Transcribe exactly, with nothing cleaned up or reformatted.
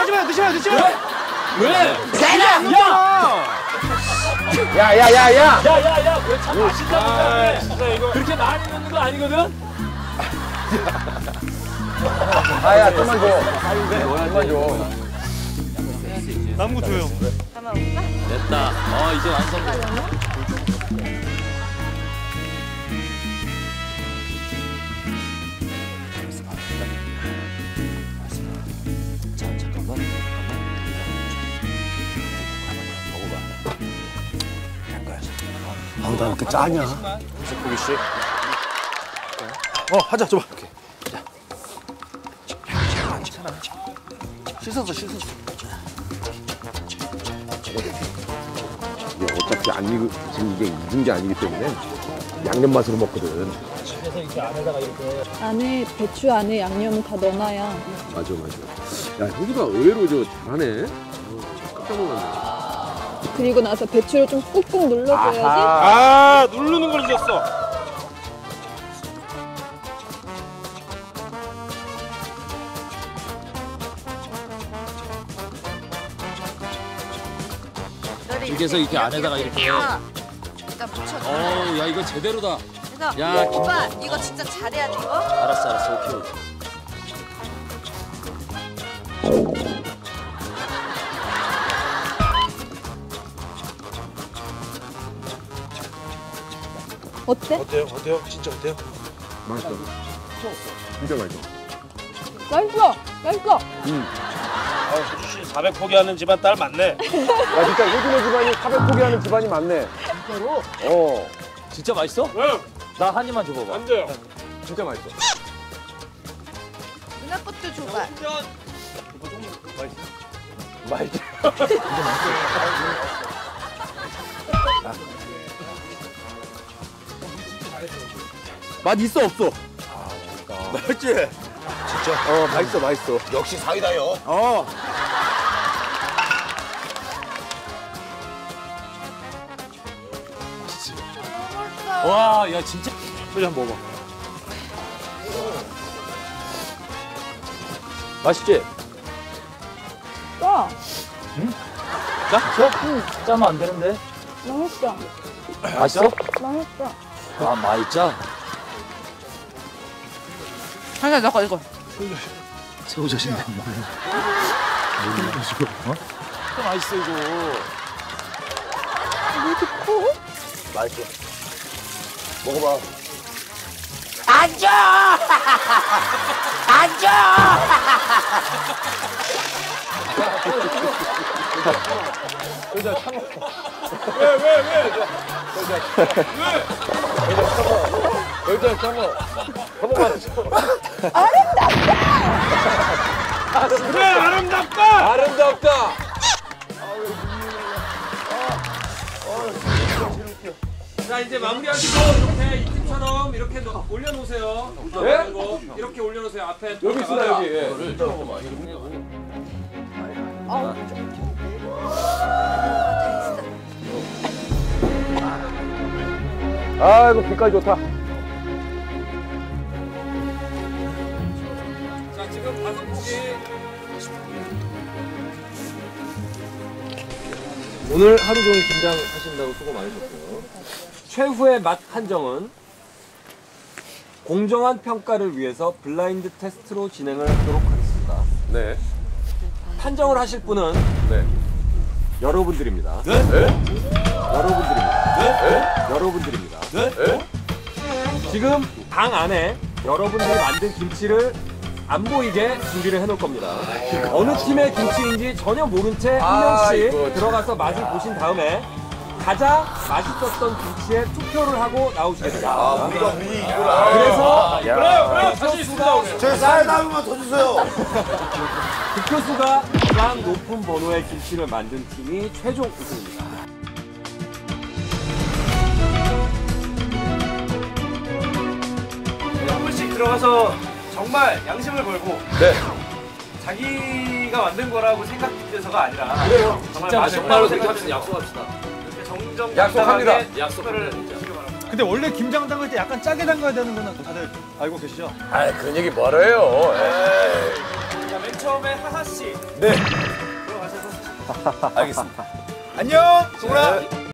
하지 마요, 드지 마요, 드지 마요. 왜? 대장! 야! 야, 야, 야, 야! 야, 야, 야, 왜 참 맛있다. 진짜 이거. 그렇게 많이 넣는 거 아니거든? 아, 야, 좀만 줘. 좀만 줘. 남은 거 줘요. 담아볼까? 됐다. 어, 이제 완성. 자, 잠깐만. 아, 나 왜 이렇게 짜냐? 보기 씨. 어, 하자, 줘봐. 오케이. 씻어서, 씻어서. 이게 어차피 안 익은, 지금 이게 익은 게 아니기 때문에 양념 맛으로 먹거든. 그래서 이렇게 안에다가 이렇게. 안에 배추 안에 양념을 다 넣어놔야. 맞아, 맞아. 야, 효주가 의외로 저 잘하네. 어, 깜짝 놀랐네. 그리고 나서 배추를 좀 꾹꾹 눌러줘야지. 아, 누르는 걸 잊었어. 그래서 이렇게 안에다가 이렇게. 일단 묻혀. 어, 야, 이거 제대로다. 그래서 야, 오빠 이거 진짜 잘해야 돼 이거. 알았어, 알았어. 오케이. 어때? 어때요? 어때요? 진짜 어때요? 맛있어. 진짜 맛있어. 맛있어! 맛있어! 아, 효주 씨 사백 포기하는 집안 딸 맞네. 야, 진짜 효주네 집안이 사백 포기하는 집안이 많네. 진짜로? 어, 진짜 맛있어? 왜? 나 한 입만 줘봐봐. 안 돼요. 진짜 맛있어. 누나 것도 줘봐. 맛있어. 맛 있어, 없어? 맛있지? 진짜? 어, 맛있어, 맛있어. 역시 사이다요. 어. 와, 야, 진짜. 효주 한번 먹어봐. 맛있지? 짜! 짜? 짜면 안 되는데. 맛있어. 맛있어? 맛있어. 아, 많이 짜? 하나 넣어 이거. 새우젓인데. 어? 진짜 맛있어, 이거. 왜 이렇게 커? 맛있어. 먹어봐. 앉아! 앉아! 효주야, 참아. 왜, 왜, 왜? 효주야, 참아. 한 번만. 그래, 아름답다! 아름답다. 자, 이제 마무리하시고 이렇게 이팀처럼 이렇게 놓- 올려놓으세요. 네? 이렇게 올려놓으세요. 앞에 여기 있으나, 여기. 예. 아이고, 빛깔 좋다. 자, 지금 다섯 포기. 오늘 하루 종일 김장하신다고 수고 많으셨고요. 최후의 맛 판정은 공정한 평가를 위해서 블라인드 테스트로 진행을 하도록 하겠습니다. 네. 판정을 하실 분은 네. 여러분들입니다. 네? 여러분들입니다. 네? 여러분들입니다. 네? 지금 방 안에 여러분들이 만든 김치를 안 보이게 준비를 해놓을 겁니다. 어느 팀의 김치인지 전혀 모른 채 한 명씩 아이고, 들어가서 맛을 보신 다음에 가장 맛있었던 김치에 투표를 하고 나오시게 됩니다. 아, 우리가 우리 이거라. 그래서 그래요, 그래요. 다시 득표수가, 제 사이다 한 번만 더 주세요. 득표수가 가장 높은 번호의 김치를 만든 팀이 최종 우승입니다. 한 분씩 들어가서 정말 양심을 걸고 네. 자기가 만든 거라고 생각돼서가 아니라 그래요. 정말 진짜 맛있다고 정말로 생각해서 약속합시다. 이렇게 정정 약속합니다. 약속을 해주시기 바랍니다. 근데 원래 김장 담글 때 약간 짜게 담가야 되는 거는 다들 알고 계시죠? 아, 그런 얘기 뭐래요. 에이. 자, 맨 처음에 하하 씨 네. 들어가셔서 알겠습니다. 안녕, 동훈아.